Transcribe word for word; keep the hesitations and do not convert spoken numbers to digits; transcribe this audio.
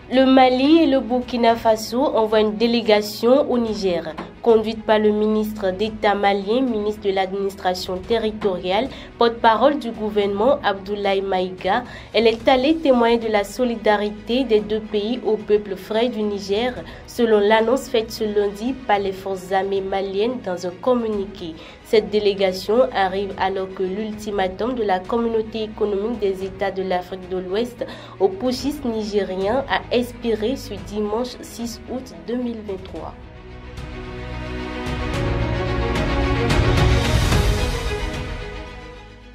Le Mali et le Burkina Faso envoient une délégation au Niger. Conduite par le ministre d'État malien, ministre de l'administration territoriale, porte-parole du gouvernement Abdoulaye Maïga, elle est allée témoigner de la solidarité des deux pays au peuple frère du Niger, selon l'annonce faite ce lundi par les forces armées maliennes dans un communiqué. Cette délégation arrive alors que l'ultimatum de la communauté économique des États de l'Afrique de l'Ouest aux putschistes nigériens a expiré ce dimanche six août deux mille vingt-trois.